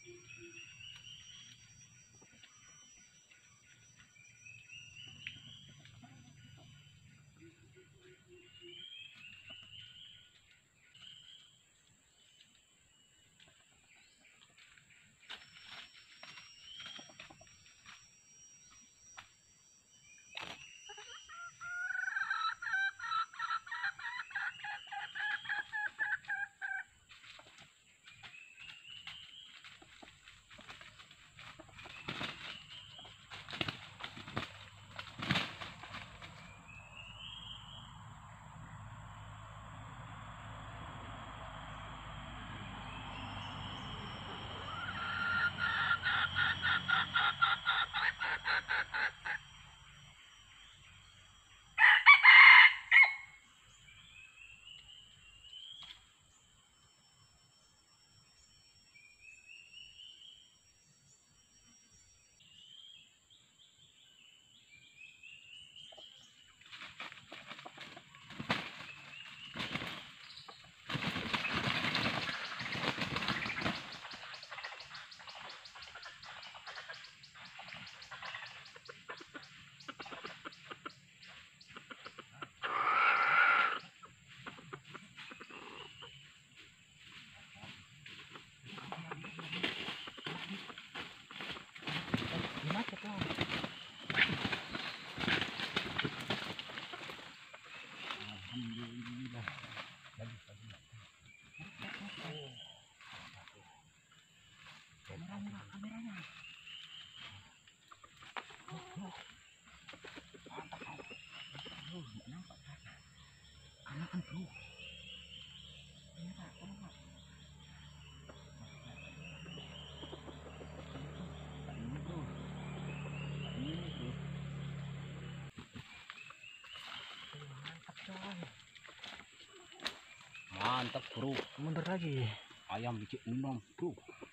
Mantap bro, Mundur lagi. ayam biji 6 bro.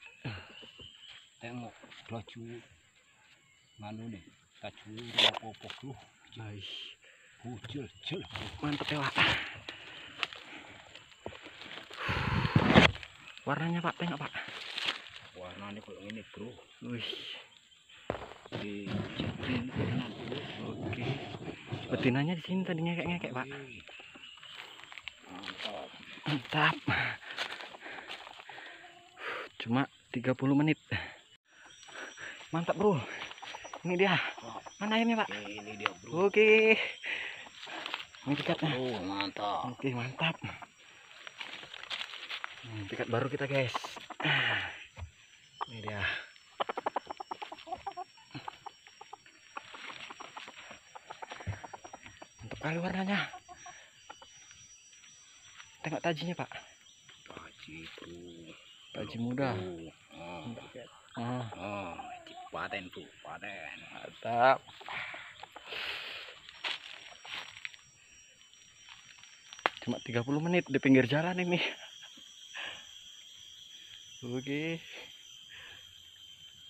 Tengok baju nganu nih, baju apa bro. Aish, Bujul jel. mantep ya Pak. Warnanya Pak, tengok Pak. Warnanya kayak ini bro. Wih, Di jadiin kanan bro. oke. Betinanya di sini tadi ngekek-ngekek Pak. Mantap. Mantap. Cuma 30 menit. Mantap bro. Ini dia. Mana ayamnya Pak? Ini dia bro. Oke. Ini tiketnya. Oh mantap. Oke, mantap. Tiket baru kita guys. Ini dia. Mantap kali warnanya. Tengok tajinya Pak. Taji bro. Taji muda. Paten tuh, paten. Mantap. Cuma 30 menit di pinggir jalan ini. Oke.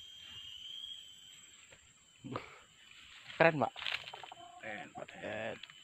Keren Pak. Paten, paten.